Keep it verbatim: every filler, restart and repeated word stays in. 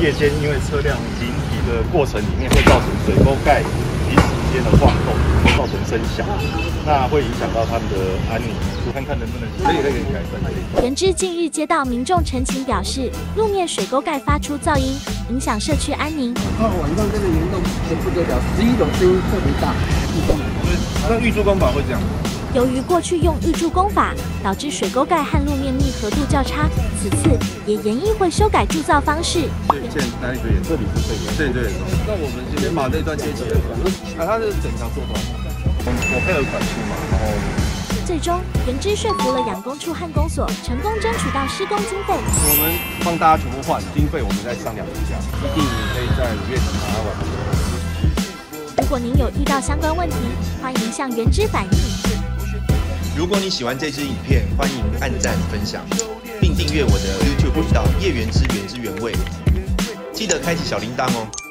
夜间因为车辆行驶的过程里面会造成水沟盖彼此间的晃动，会造成声响，那会影响到他们的安宁。看看能不能可以可以改善。 原知近日接到民众陈情表示，路面水沟盖发出噪音，影响社区安宁。 到晚上这个严重的不得了，十一种声音特别大。 那预祝工法会这样。 由于过去用预祝工法，导致水沟盖和路面密合度较差，此次也研议会修改铸造方式。 现在哪里最严？这里是最严。对对。那我们先把这段接起来。啊，它是整条做好。我配合管束嘛，然后。 最终，原知说服了养工处和公所，成功争取到施工经费。 我们帮大家全部换经费，我们再商量一下，一定可以在五月底把它完成。 如果您有遇到相关问题，欢迎向原知反映。 如果你喜欢这支影片，欢迎按赞分享，并订阅我的 YouTube 频道“叶原之原汁原味”，记得开启小铃铛哦。